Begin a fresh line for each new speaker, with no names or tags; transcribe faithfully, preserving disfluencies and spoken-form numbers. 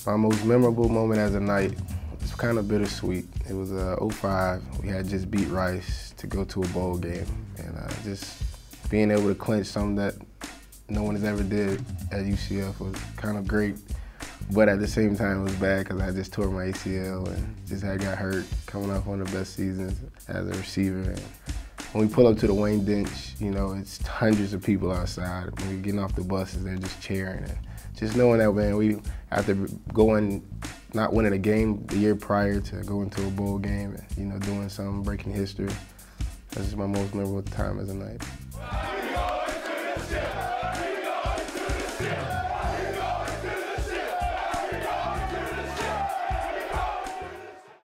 My most memorable moment as a night was kind of bittersweet. It was uh, oh five. We had just beat Rice to go to a bowl game. And uh, just being able to clinch something that no one has ever did at U C F was kind of great. But at the same time, it was bad because I just tore my A C L and just had got hurt coming off one of the best seasons as a receiver. And when we pull up to the Wayne Dench, you know, it's hundreds of people outside. When we're getting off the buses, they're just cheering. And just knowing that, man, we, after going, not winning a game the year prior to going to a bowl game, and, you know, doing something, breaking history, that's just my most memorable time as a night.